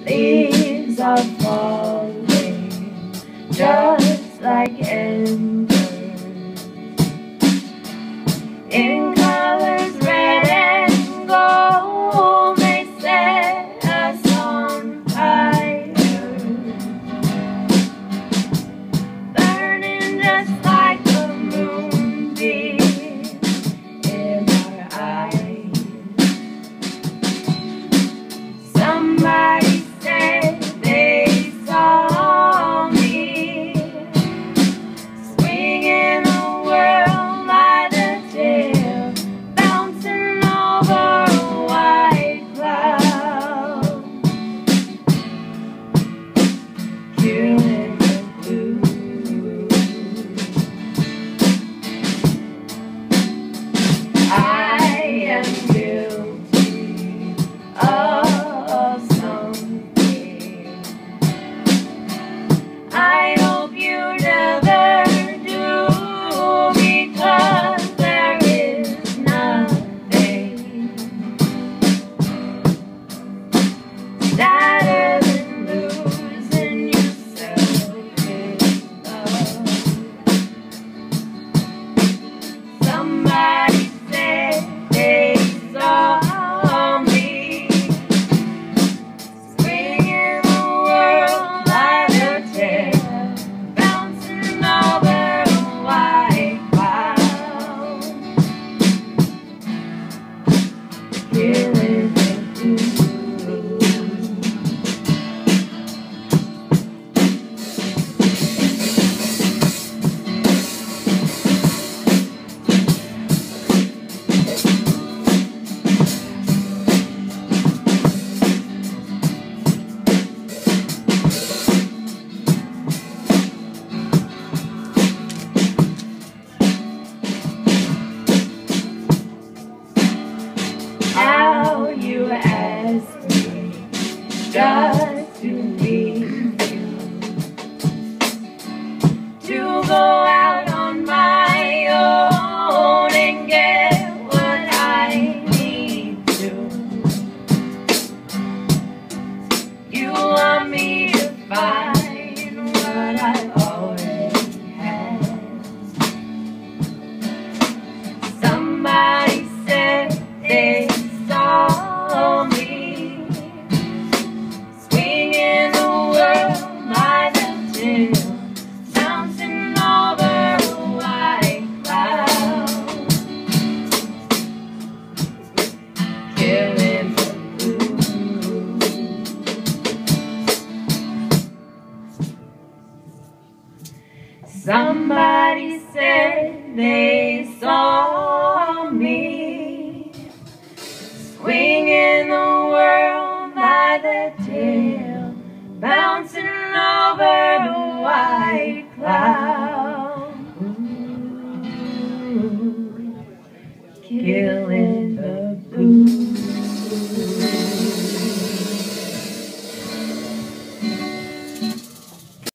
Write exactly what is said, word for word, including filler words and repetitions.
Leaves are falling just like embers, in colors red and gold. They set us on fire, burning just like the moonbeam in our eyes. Somebody said they saw me swinging a whirl by the tail, bouncing over a white cloud, killing the blues. I am guilty of something I hope you never do, because there is nothing sadder than losing yourself in love. Somebody said they saw me swinging the world by the tail, bouncing over a white cloud, killing the blues. How you ask me just to leave you, to go out on my own and get what I need to. You want me to find what I've already had. Somebody said they saw me swinging the world by the tail, bouncing over a white cloud, killing the blues. Somebody said they saw me swinging the world by the tail, bouncing over a white cloud, killing